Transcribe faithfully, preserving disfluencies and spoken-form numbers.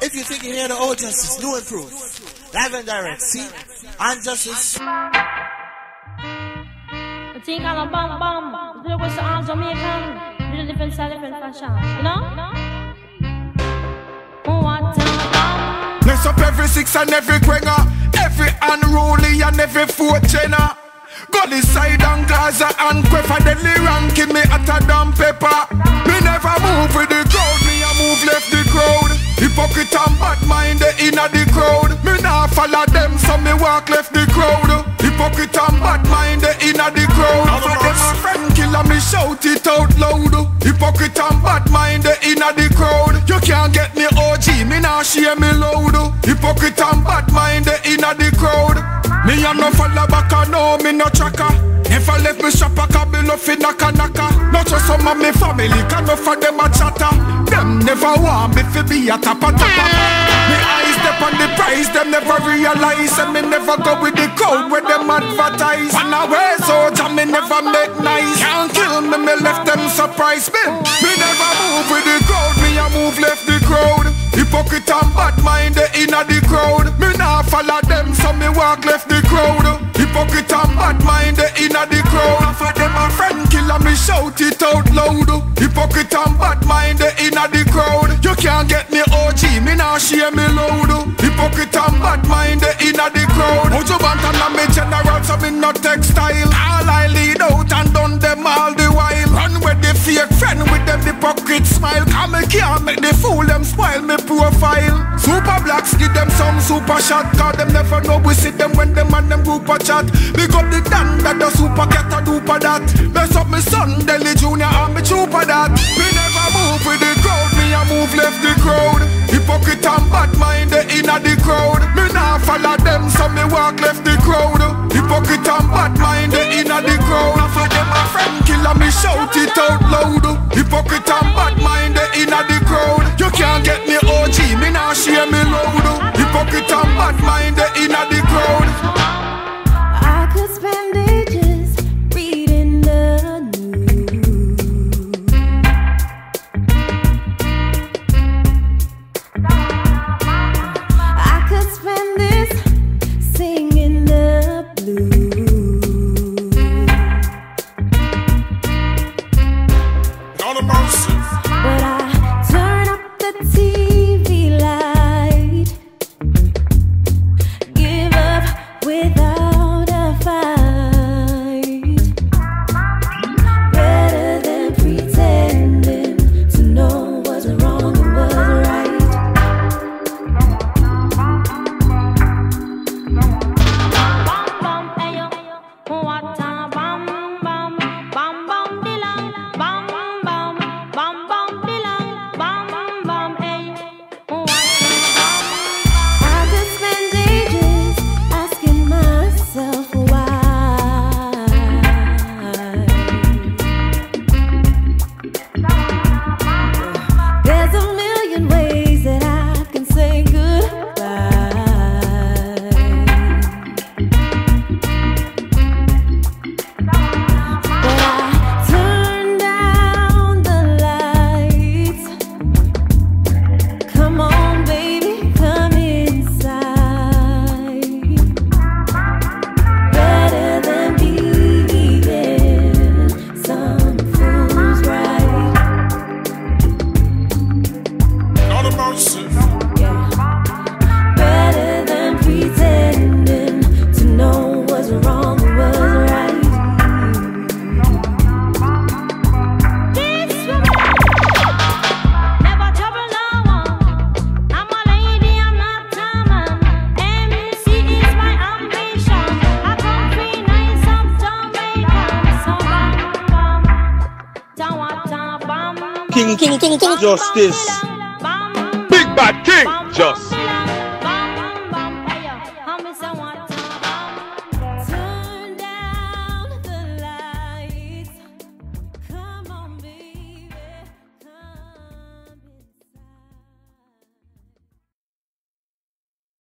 if you think you hear the old justice, new and proof. Live and direct, see? And justice. The thing called a bum bum. There was all Jamaican. Really different style, different fashion. You know? Oh, what time? Mess up every six and every quenga, every unruly and every fourth tenor. Go this side and Gaza and Queffa deadly ranking me at a damn pepper. Me never move with the crowd, me a move left the crowd. Hypocrite and bad mind they inna the crowd. Me nah follow them so me walk left the crowd. Hypocrite and bad mind they inna the crowd. For them a friend killer me shout it out loud. Hypocrite and bad mind they inna the crowd. You can't get me O G, me nah share me loud. Hypocrite and bad mind they inna the crowd. Me a no follow back and no me no tracker. Never left me shop a cabin off in naka naka. Not just some of me family, can no for them a chatter. Them never want me fi be a tapa tapa. Me eyes step on the price, them never realize. And me never go with the crowd where them advertise. When I wear soldier, me never make nice. Can't kill me, me left them surprise me. Me never move with the crowd, me a move left the crowd. Hypocrite and bad mind they inna the crowd. Me nah follow them so me walk left the crowd. Hypocrite and bad mind they inna the crowd. For them a friend killer me shout it out loud. Hypocrite and bad mind they inna the crowd. You can't get me O G, me nah share me loud. Hypocrite and bad mind they inna the crowd. Mojo Bantan and me general so me no textile. All I lead out and done them all the while. Run with the fake friend with them hypocrite smile. Come me can't make the fool them spoil me profile. Super blacks give them some super shot. Cause them never know we see them when them and them group a chat. Big up the dan that the super cat a duper that. Mess up me son, Deli Junior and me trooper that. Me never move with the crowd, me a move left the crowd. Hypocrite and bad mind they inna the crowd. Me nah follow them so me walk left the crowd. Hypocrite and bad mind they inna the crowd. For them a friend killer me shout it out loud. Hypocrite and bad mind they inna the crowd. You can't get me O G, me nah share me loud. Hypocrite and bad mind they inna the crowd. I could spend ages reading the news. I could spend this singing the blues. On the mercy. But I turn up the T V light, give up without a fight. Better than pretending to know what's wrong and what's right. Bam bam, ayo, what a bam bam, bam bam dilang, bam bam, bam bam dilang, bam bam, ayo, what a bam. I could spend ages asking myself why. There's a million ways that I can say goodbye. But I turn down the lights. Come on, baby, come inside. Better than being some fool's right. On the mercy. Yeah. Better than pretending to know what's wrong and what's right. This woman never trouble no one. I'm a lady, I'm not a man. M C is my ambition. I come free nice of Jamaica. So bam bam, tawata bam. King, king, king, king. Justice. Bam Big Bad King Justice.